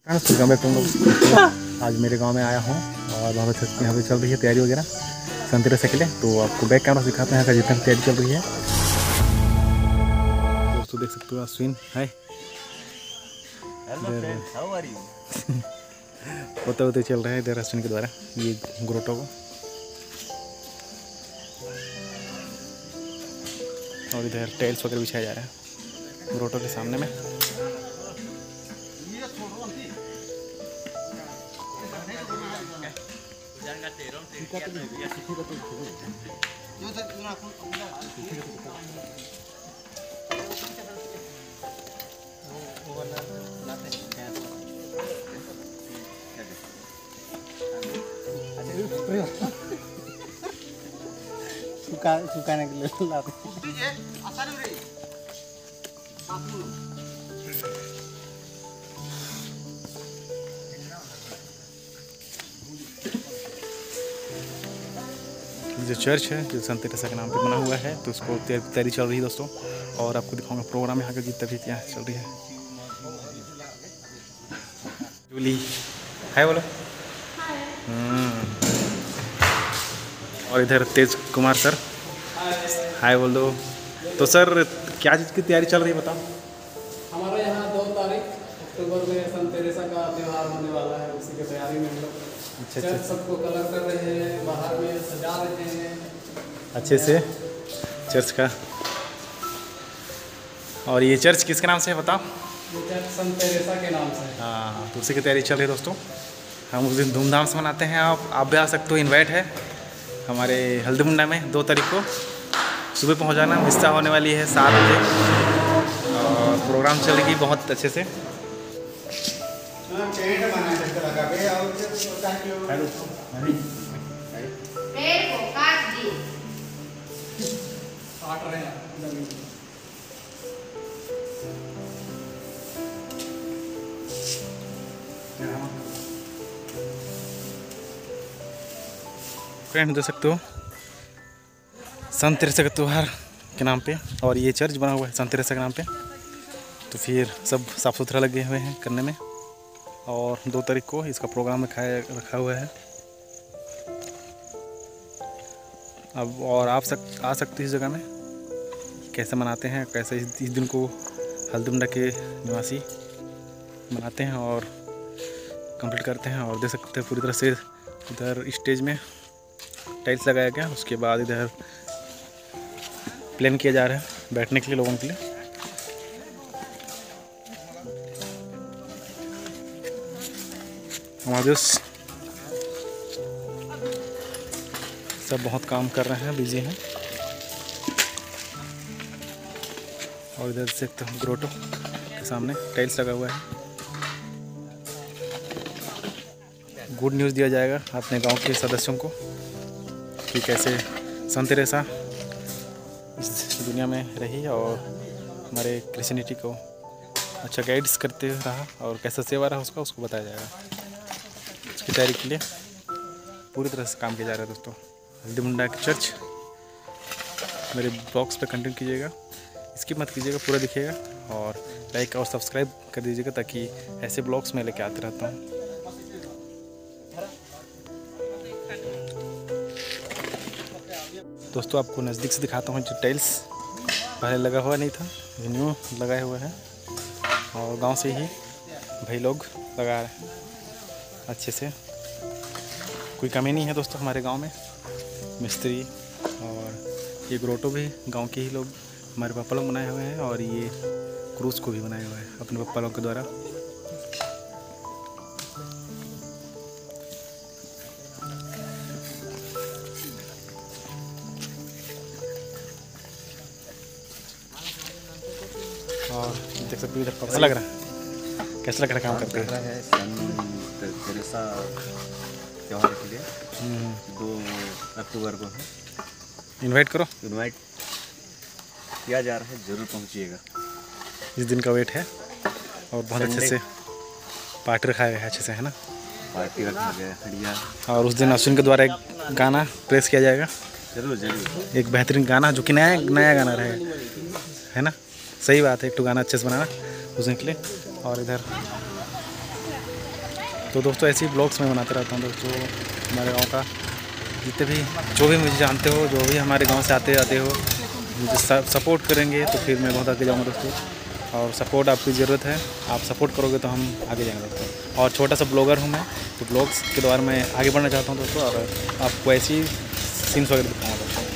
Welcome back तुम लोग। आज मेरे गांव में आया हूं और वहाँ पे चल रही है तैयारी वगैरह संतरे से के लिए। तो आपको बैक कैमरा दिखाते हैं जितना तैयारी चल रही है। दोस्तों देख सकते हो अश्विन है होते होते चल रहे हैं इधर अश्विन के द्वारा ये ग्रोटो को, और इधर टाइल्स वगैरह बिछाया जा रहा है ग्रोटो के सामने में। सुखाने के लिए लाते जो चर्च है जो संत टेरेसा के नाम पे बना हुआ है, तो उसको तैयारी चल रही है दोस्तों। और आपको दिखाऊंगा प्रोग्राम यहाँ का जितना भी यहाँ चल रही है। जूली हाय बोलो। और इधर तेज कुमार सर हाय बोल दो। तो सर क्या चीज़ की तैयारी चल रही है बताओ। हमारे यहाँ 2 तारीख अक्टूबर में संत टेरेसा का त्यौहार होने वाला है, उसी की तैयारी में हम लोग चर्च सबको कलर कर रहे हैं, बाहर में सजा रहे हैं अच्छे से चर्च का। और ये चर्च किसके नाम से है बताओ। ये चर्च संत टेरेसा के नाम से। हाँ, तो उसी की तैयारी चल रही है दोस्तों। हम उस दिन धूमधाम से मनाते हैं। आप भी आ सकते हो, इन्वाइट है हमारे हल्दी मुंडा में 2 तारीख को सुबह पहुँच जाना। विस्ता होने वाली है 7 बजे और प्रोग्राम चलेगी बहुत अच्छे से। फ्रेंड देख सकते हो संत टेरेसा के त्यौहार के नाम पे, और ये चर्च बना हुआ है संत टेरेसा के नाम पे। तो फिर सब साफ़ सुथरा लगे हुए हैं करने में। और 2 तारीख को इसका प्रोग्राम रखा हुआ है। अब और आप आ सकते हैं इस जगह में। कैसे मनाते हैं, कैसे इस दिन को हल्दी मुंडा के निवासी मनाते हैं और कंप्लीट करते हैं। और देख सकते हैं पूरी तरह से इधर स्टेज में टाइल्स लगाया गया, उसके बाद इधर प्लान किया जा रहा है बैठने के लिए लोगों के लिए। हमारे दोस्त सब बहुत काम कर रहे हैं, बिजी हैं। और इधर से ग्रोटो के सामने टाइल्स लगा हुआ है। गुड न्यूज़ दिया जाएगा अपने गांव के सदस्यों को कि कैसे संत टेरेसा इस दुनिया में रही और हमारे क्रिश्चियनिटी को अच्छा गाइड्स करते रहा और कैसा सेवा रहा उसको बताया जाएगा। उसकी तैयारी के लिए पूरी तरह से काम किया जा रहा है दोस्तों। हल्दी मुंडा के चर्च मेरे ब्लॉग्स पे कंटिन्यू कीजिएगा, स्किप मत कीजिएगा, पूरा दिखिएगा और लाइक और सब्सक्राइब कर दीजिएगा ताकि ऐसे ब्लॉग्स मैं लेके आते रहता हूँ। दोस्तों आपको नज़दीक से दिखाता हूँ जो टाइल्स पहले लगा हुआ नहीं था, न्यू लगाया हुआ है और गांव से ही भाई लोग लगा रहे हैं अच्छे से। कोई कमी नहीं है दोस्तों हमारे गांव में मिस्त्री। और ये ग्रोटो भी गांव के ही लोग हमारे पापा लोग बनाए हुए हैं और ये क्रूज़ को भी बनाया हुआ है अपने पापा लोग के द्वारा। और देख सकते इधर कैसा लग रहा है, कैसा लग रहा है काम करते हैं। संत टेरेसा त्यौहार के लिए 2 अक्टूबर को है। इनवाइट इनवाइट किया जा रहा है, ज़रूर पहुंचिएगा। इस दिन का वेट है और बहुत अच्छे से पार्टी रखाया गया है अच्छे से, है ना। पार्टी रखा गया है। और उस दिन अश्विन के द्वारा एक गाना प्रेस किया जाएगा, जरूर एक बेहतरीन गाना जो कि नया गाना रहेगा, है ना। सही बात है, एक तो गाना अच्छे से बनाना उस दिन के लिए। और इधर तो दोस्तों ऐसे ही ब्लॉग्स मैं बनाते रहता हूँ दोस्तों, हमारे गाँव का जितने भी जो भी मुझे जानते हो, जो भी हमारे गांव से आते जाते हो, मुझे सपोर्ट करेंगे तो फिर मैं बहुत आगे जाऊंगा दोस्तों। और सपोर्ट आपकी ज़रूरत है, आप सपोर्ट करोगे तो हम आगे जाएंगे दोस्तों। और छोटा सा ब्लॉगर हूं मैं, तो ब्लॉग्स के द्वारा मैं आगे बढ़ना चाहता हूं दोस्तों, और आपको ऐसी सीन्स वगैरह दिखाऊंगा दोस्तों।